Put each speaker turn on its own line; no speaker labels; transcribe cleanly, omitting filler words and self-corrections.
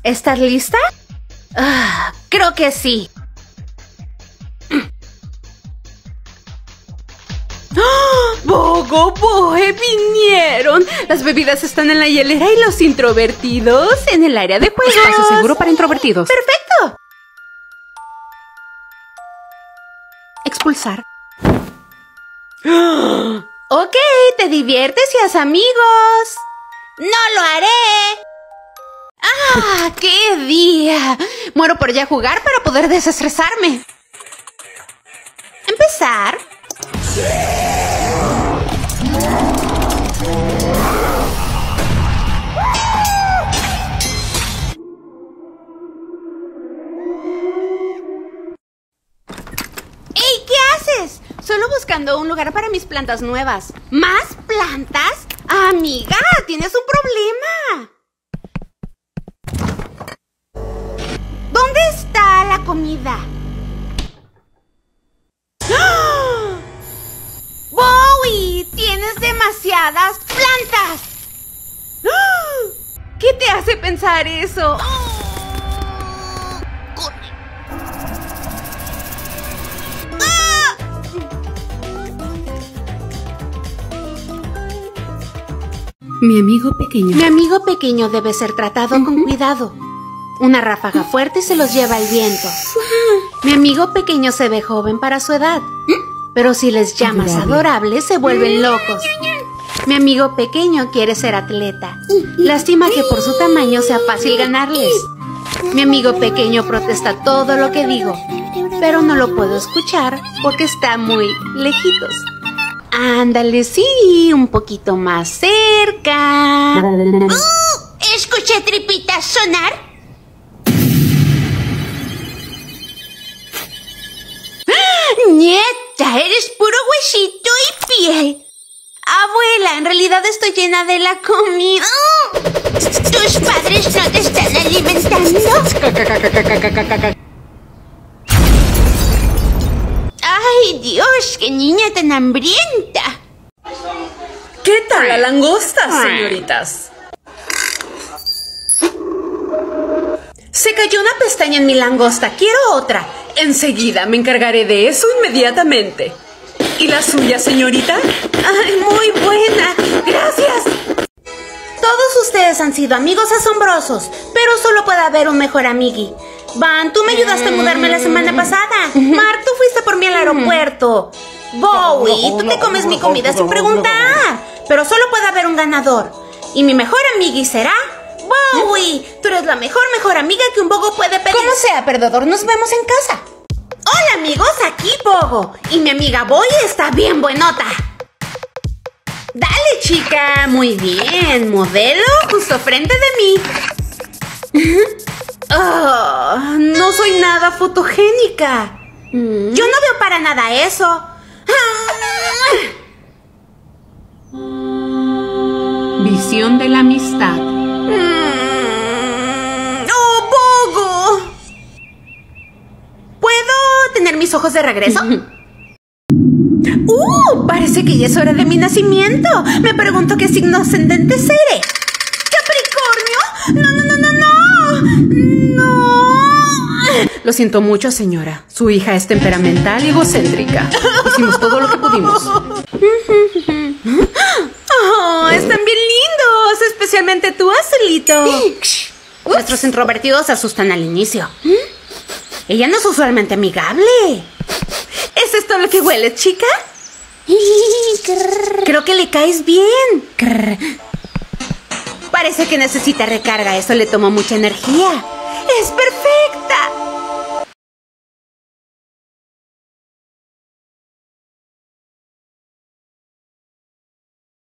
¿Estás lista? Creo que sí. Bogo, Boe, vinieron. Las bebidas están en la hielera y los introvertidos en el área de juegos.
Espacio seguro para introvertidos.
¡Perfecto!
Expulsar.
Ok, te diviertes y haz amigos. ¡No lo haré! ¡Ah, qué día! Muero por ya jugar para poder desestresarme. ¿Empezar? ¡Ey! ¿Qué haces? Solo buscando un lugar para mis plantas nuevas. ¿Más plantas? Amiga, tienes un problema. ¿Dónde está la comida? ¡Oh! ¡Bowie! ¡Tienes demasiadas plantas! ¡Oh! ¿Qué te hace pensar eso?
Mi amigo pequeño.
Mi amigo pequeño debe ser tratado con cuidado. Una ráfaga fuerte se los lleva el viento. Mi amigo pequeño se ve joven para su edad, pero si les llamas adorables se vuelven locos. Mi amigo pequeño quiere ser atleta. Lástima que por su tamaño sea fácil ganarles. Mi amigo pequeño protesta todo lo que digo, pero no lo puedo escuchar porque está muy lejitos. Ándale, sí, un poquito más cerca. ¿Escuché tripitas sonar? ¡Nieta! Eres puro huesito y piel. Abuela, en realidad estoy llena de la comida. ¿Tus padres no te están alimentando? ¡Ay, Dios! ¡Qué niña tan hambrienta!
¿Qué tal la langosta, señoritas? Se cayó una pestaña en mi langosta. Quiero otra. Enseguida me encargaré de eso inmediatamente. ¿Y la suya, señorita?
¡Ay, muy buena! ¡Gracias! Todos ustedes han sido amigos asombrosos, pero solo puede haber un mejor amigui. Van, tú me ayudaste a mudarme la semana pasada. Mark, tú fuiste por mí al aeropuerto. Bowie, tú te comes mi comida sin preguntar. Pero solo puede haber un ganador. Y mi mejor amigui será... Bowie, tú eres la mejor amiga que un Bogo puede pedir. Como sea, perdedor, nos vemos en casa. Hola, amigos, aquí Bogo. Y mi amiga Bowie está bien buenota. Dale, chica. Muy bien. Modelo justo frente de mí. Oh, no soy nada fotogénica. Yo no veo para nada eso.
Visión de la amistad.
¡Oh, Bogo! ¿Puedo tener mis ojos de regreso? Parece que ya es hora de mi nacimiento. Me pregunto qué signo ascendente seré. ¿Capricornio? ¡No!
Lo siento mucho, señora. Su hija es temperamental y egocéntrica. Hicimos todo lo que pudimos.
Oh, están bien lindos. Especialmente tú, Azulito. Nuestros introvertidos se asustan al inicio. Ella no es usualmente amigable. ¿Es esto lo que huele, chica? Creo que le caes bien. Parece que necesita recarga. Eso le tomó mucha energía. ¡Es perfecto!